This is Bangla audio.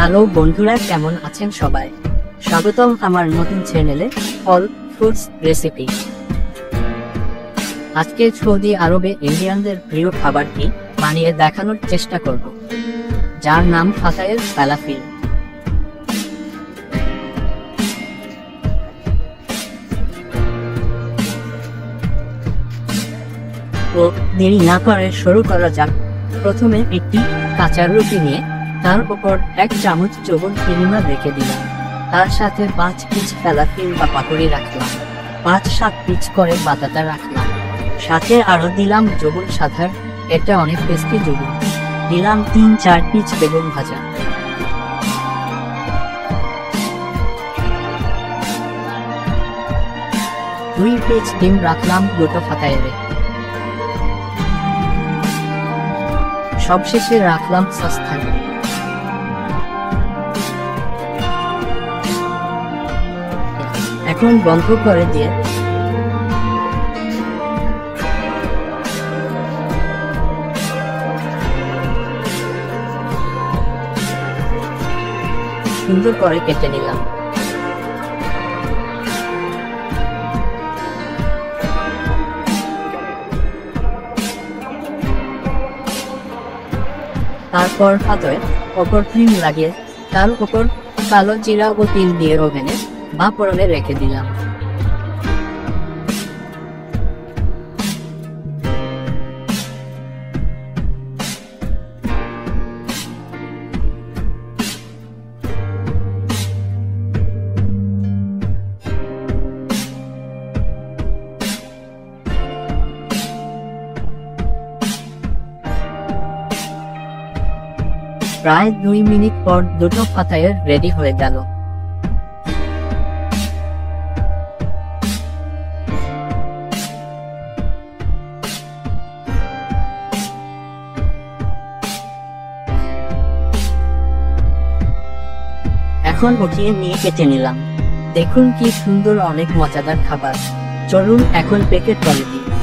হ্যালো বন্ধুরা, কেমন আছেন সবাই? স্বাগতম আমার নতুন চ্যানেলে অল ফুডস রেসিপি। আজকে সৌদি আরবে ইন্ডিয়ানদের প্রিয় খাবারটি বানিয়ে দেখানোর চেষ্টা করব, যার নাম ফাতায়ের ফালাফিল। তো দেরি না করে শুরু করা যাক। প্রথমে একটি কাঁচা রুটি নিয়ে তার উপর 1 চামচ চবন কিরিমা রেখে দিলাম। তার সাথে 5 পিস ফালাফিল বা পাতুরি রাখলাম, 5-7 পিস করে বাটাটা রাখলাম। সাথে আরো দিলাম জবন সাধার, এটা অনেক টেস্টি জবন। দিলাম 3-4 পিস বেগুন ভাজা। দুই পিস ডিম রাখলাম দুটো ফাতায়েরে। সবশেষে রাখলাম সস্তান। এখন বন্ধ করে দিয়ে সুন্দর করে কেটে নিলাম। তারপর ফাতায়ের ওপর ক্রিম লাগিয়ে তার উপর কালো জিরা ও তিল দিয়ে ওভেনে বা ফোড়নে রেখে দিলাম। প্রায় 2 মিনিট পর দুটো ফাতায়ের রেডি হয়ে গেল। এখন উঠিয়ে নিয়ে কেটে নিলাম। দেখুন কি সুন্দর, অনেক মজাদার খাবার। চলুন এখন প্যাকেট করে দিই।